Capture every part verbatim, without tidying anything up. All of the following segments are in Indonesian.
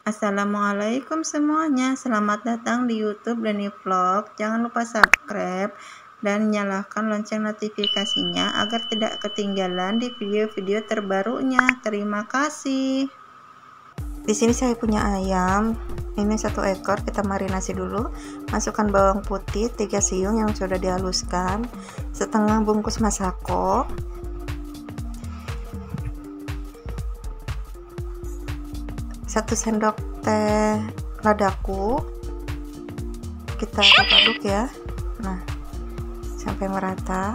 Assalamualaikum semuanya, selamat datang di YouTube Dani Vlog. Jangan lupa subscribe dan nyalakan lonceng notifikasinya agar tidak ketinggalan di video-video terbarunya. Terima kasih. Di sini saya punya ayam, ini satu ekor. Kita marinasi dulu. Masukkan bawang putih tiga siung yang sudah dihaluskan, setengah bungkus masako, satu sendok teh ladaku. Kita aduk-aduk ya, nah sampai merata.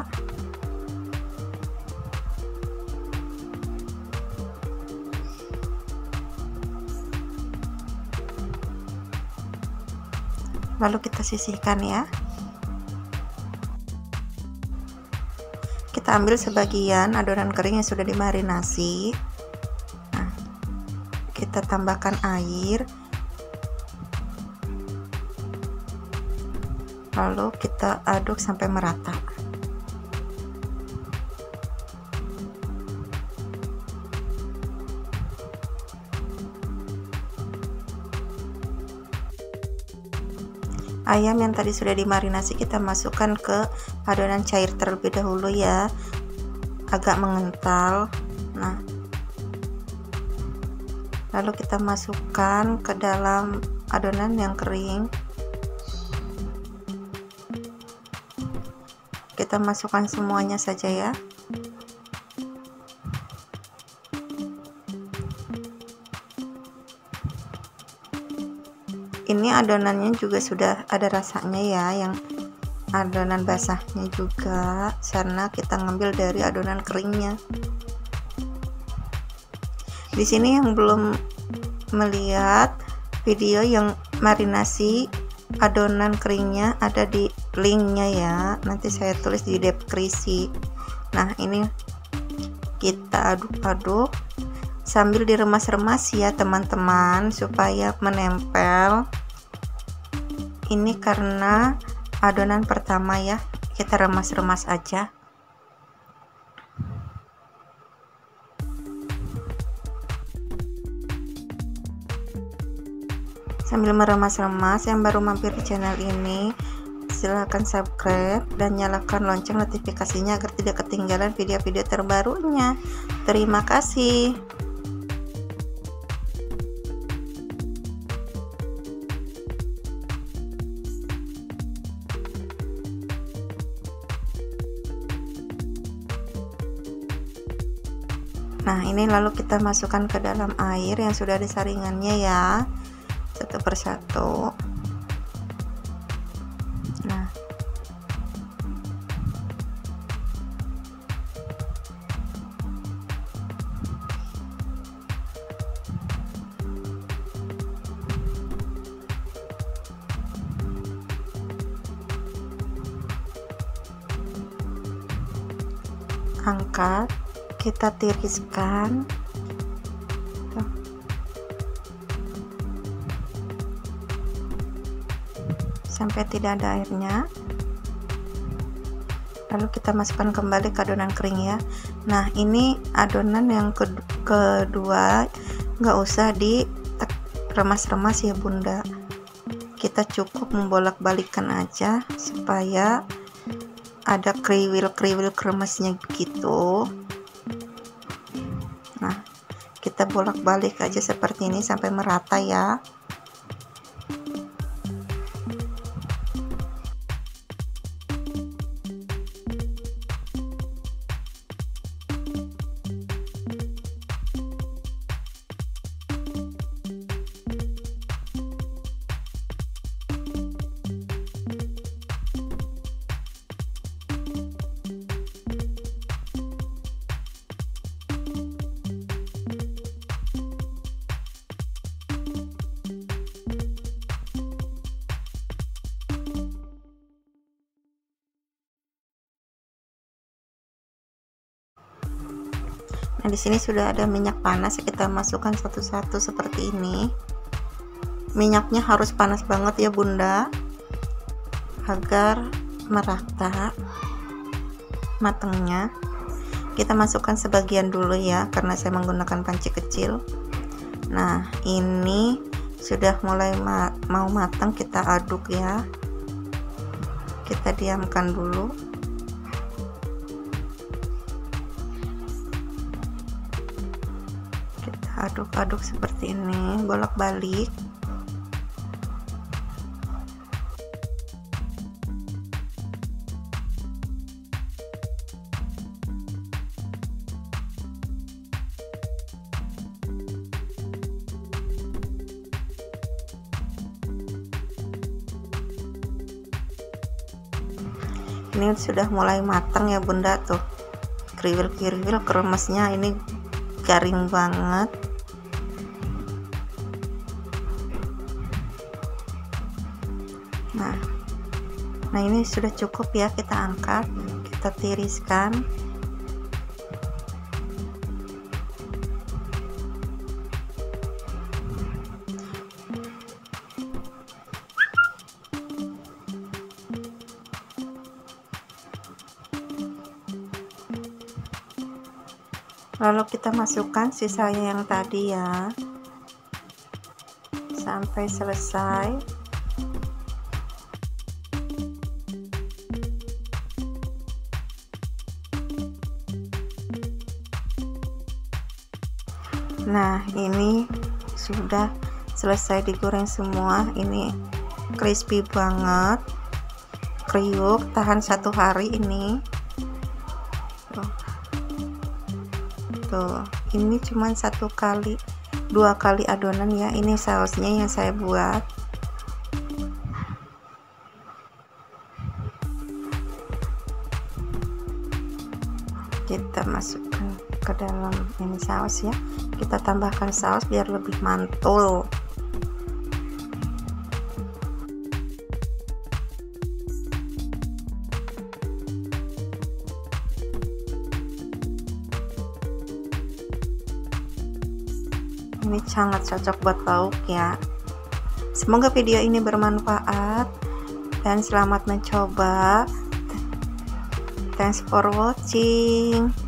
Lalu kita sisihkan ya. Kita ambil sebagian adonan kering yang sudah dimarinasi. Nah, kita tambahkan air, lalu kita aduk sampai merata. Ayam yang tadi sudah dimarinasi kita masukkan ke adonan cair terlebih dahulu ya, agak mengental. Nah, lalu kita masukkan ke dalam adonan yang kering. Kita masukkan semuanya saja ya. Ini adonannya juga sudah ada rasanya ya, yang adonan basahnya juga, karena kita ngambil dari adonan keringnya. Di sini yang belum melihat video yang marinasi adonan keringnya, ada di linknya ya, nanti saya tulis di deskripsi. Nah, ini kita aduk-aduk sambil diremas-remas ya teman-teman, supaya menempel. Ini karena adonan pertama ya, kita remas-remas aja. Sambil meremas-remas, yang baru mampir di channel ini silahkan subscribe dan nyalakan lonceng notifikasinya agar tidak ketinggalan video-video terbarunya. Terima kasih. Nah, ini lalu kita masukkan ke dalam air yang sudah disaringannya ya, satu persatu. Nah, angkat, kita tiriskan. Tuh. Sampai tidak ada airnya. Lalu kita masukkan kembali ke adonan kering ya. Nah, ini adonan yang kedua, nggak usah di remas-remas ya bunda, kita cukup membolak-balikan aja supaya ada kriwil-kriwil kremesnya gitu. Nah, kita bolak-balik aja seperti ini sampai merata ya. Nah, di sini sudah ada minyak panas, kita masukkan satu-satu seperti ini. Minyaknya harus panas banget ya bunda, agar merata matangnya. Kita masukkan sebagian dulu ya, karena saya menggunakan panci kecil. Nah, ini sudah mulai ma mau matang, kita aduk ya, kita diamkan dulu. Kita aduk-aduk seperti ini, bolak-balik. Ini sudah mulai matang ya bunda, tuh kriwil-kriwil kremesnya ini garing banget. Nah, nah ini sudah cukup ya, kita angkat, kita tiriskan. Lalu kita masukkan sisanya yang tadi ya, sampai selesai. Nah, ini sudah selesai digoreng semua. Ini crispy banget, kriuk, tahan satu hari ini. Tuh. Tuh, ini cuman satu kali dua kali adonan ya. Ini sausnya yang saya buat. Kita masukkan ke dalam ini saus ya, kita tambahkan saus biar lebih mantul. Ini sangat cocok buat lauk ya. Semoga video ini bermanfaat dan selamat mencoba. Thanks for watching.